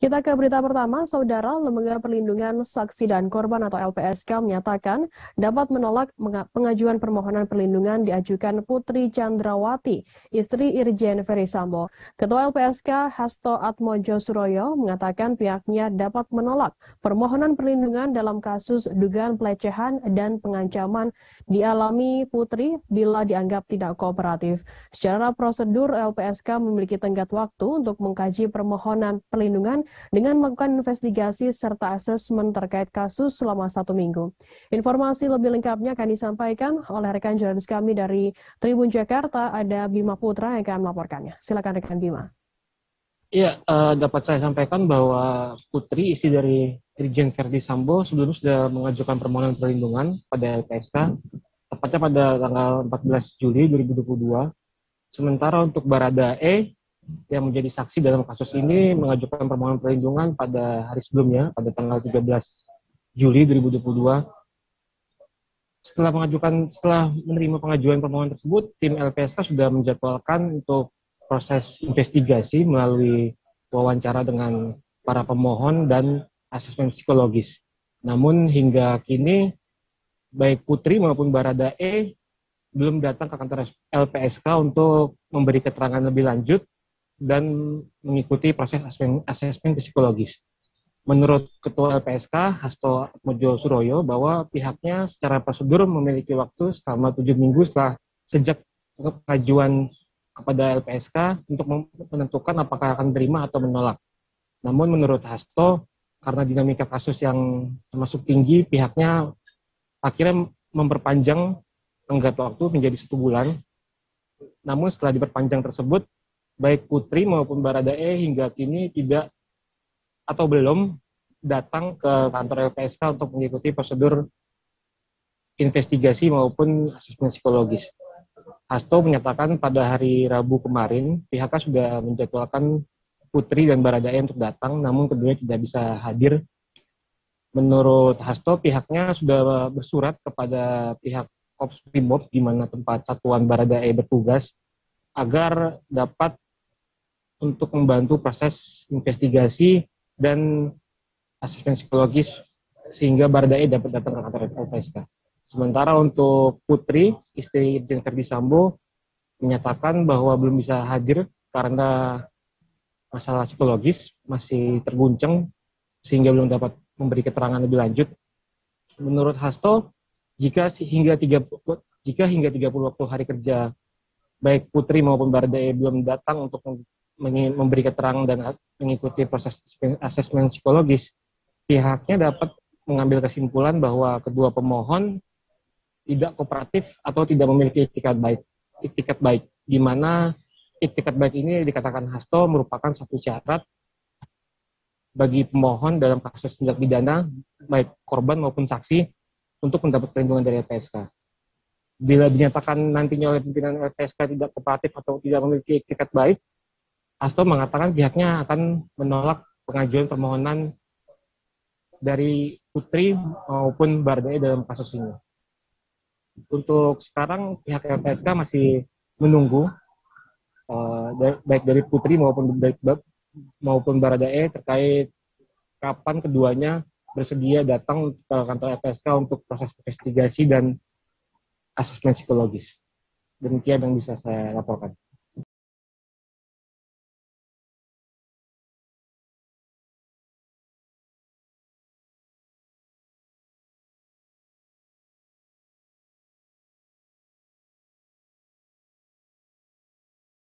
Kita ke berita pertama, Saudara. Lembaga Perlindungan Saksi dan Korban atau LPSK menyatakan dapat menolak pengajuan permohonan perlindungan diajukan Putri Chandrawati, istri Irjen Ferry Sambo. Ketua LPSK Hasto Atmojo Suroyo mengatakan pihaknya dapat menolak permohonan perlindungan dalam kasus dugaan pelecehan dan pengancaman dialami Putri bila dianggap tidak kooperatif. Secara prosedur, LPSK memiliki tenggat waktu untuk mengkaji permohonan perlindungan dengan melakukan investigasi serta asesmen terkait kasus selama 1 minggu. Informasi lebih lengkapnya akan disampaikan oleh rekan jurnalis kami dari Tribun Jakarta, ada Bima Putra yang akan melaporkannya. Silakan rekan Bima. Iya, dapat saya sampaikan bahwa Putri, istri dari Irjen Ferdy Sambo, sebelumnya sudah mengajukan permohonan perlindungan pada LPSK, tepatnya pada tanggal 14 Juli 2022. Sementara untuk Baradae, yang menjadi saksi dalam kasus ini, mengajukan permohonan perlindungan pada hari sebelumnya, pada tanggal 13 Juli 2022. Setelah menerima pengajuan permohonan tersebut, tim LPSK sudah menjadwalkan untuk proses investigasi melalui wawancara dengan para pemohon dan asesmen psikologis. Namun hingga kini, baik Putri maupun Baradae belum datang ke kantor LPSK untuk memberi keterangan lebih lanjut dan mengikuti proses asesmen psikologis. Menurut Ketua LPSK, Hasto Atmojo Suroyo, bahwa pihaknya secara prosedur memiliki waktu selama 7 minggu sejak pengajuan kepada LPSK untuk menentukan apakah akan menerima atau menolak. Namun menurut Hasto, karena dinamika kasus yang termasuk tinggi, pihaknya akhirnya memperpanjang tenggat waktu menjadi 1 bulan. Namun setelah diperpanjang tersebut, baik Putri maupun Baradae hingga kini tidak atau belum datang ke kantor LPSK untuk mengikuti prosedur investigasi maupun asesmen psikologis. Hasto menyatakan pada hari Rabu kemarin pihaknya sudah menjadwalkan Putri dan Baradae untuk datang, namun keduanya tidak bisa hadir. Menurut Hasto, pihaknya sudah bersurat kepada pihak Korps Brimob, di mana tempat satuan Baradae bertugas, agar dapat untuk membantu proses investigasi dan asesmen psikologis sehingga Baradae dapat datang ke kantor LPSK. Sementara untuk Putri, istri Irjen Ferdy Sambo, menyatakan bahwa belum bisa hadir karena masalah psikologis masih terguncang sehingga belum dapat memberi keterangan lebih lanjut. Menurut Hasto, jika hingga 30 waktu hari kerja baik Putri maupun Baradae belum datang untuk memberi keterangan dan mengikuti proses asesmen psikologis, pihaknya dapat mengambil kesimpulan bahwa kedua pemohon tidak kooperatif atau tidak memiliki itikat baik, di mana itikat baik ini dikatakan Hasto merupakan satu syarat bagi pemohon dalam kasus tindak pidana, baik korban maupun saksi, untuk mendapat perlindungan dari LPSK. Bila dinyatakan nantinya oleh pimpinan LPSK tidak kooperatif atau tidak memiliki itikat baik, Hasto mengatakan pihaknya akan menolak pengajuan permohonan dari Putri maupun Baradae dalam kasus ini. Untuk sekarang pihak LPSK masih menunggu baik dari Putri maupun Baradae terkait kapan keduanya bersedia datang ke kantor LPSK untuk proses investigasi dan asesmen psikologis. Demikian yang bisa saya laporkan.